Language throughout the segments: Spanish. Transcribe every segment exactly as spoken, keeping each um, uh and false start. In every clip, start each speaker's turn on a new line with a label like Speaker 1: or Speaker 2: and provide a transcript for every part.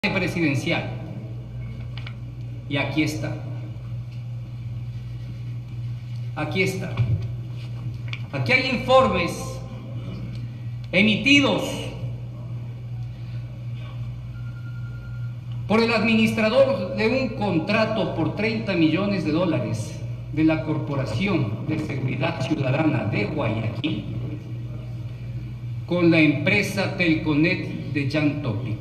Speaker 1: presidencial. Y aquí está. Aquí está. Aquí hay informes emitidos por el administrador de un contrato por treinta millones de dólares de la Corporación de Seguridad Ciudadana de Guayaquil con la empresa Telconet de Jan Topic.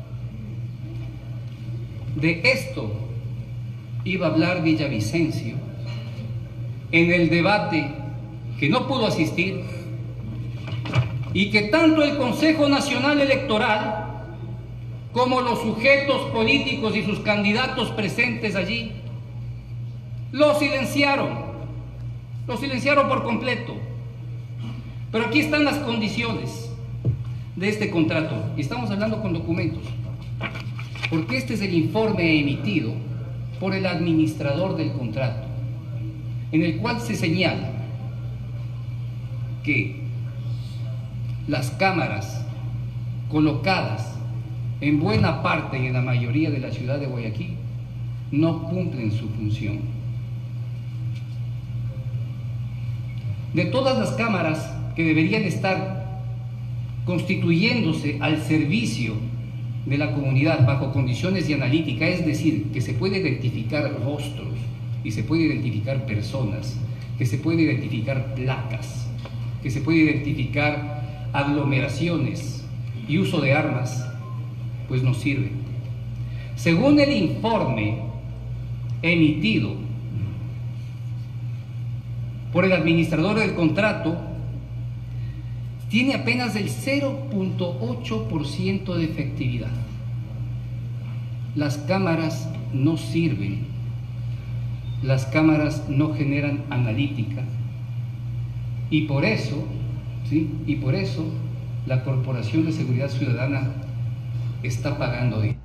Speaker 1: De esto iba a hablar Villavicencio en el debate que no pudo asistir y que tanto el Consejo Nacional Electoral como los sujetos políticos y sus candidatos presentes allí lo silenciaron, lo silenciaron por completo. Pero aquí están las condiciones de este contrato y estamos hablando con documentos, porque este es el informe emitido por el administrador del contrato, en el cual se señala que las cámaras colocadas en buena parte y en la mayoría de la ciudad de Guayaquil no cumplen su función. De todas las cámaras que deberían estar constituyéndose al servicio de la comunidad bajo condiciones de analítica, es decir, que se puede identificar rostros y se puede identificar personas, que se puede identificar placas, que se puede identificar aglomeraciones y uso de armas, pues no sirve. Según el informe emitido por el administrador del contrato, tiene apenas el cero punto ocho por ciento de efectividad. Las cámaras no sirven, las cámaras no generan analítica y por eso, ¿sí? y por eso la Corporación de Seguridad Ciudadana está pagando dinero.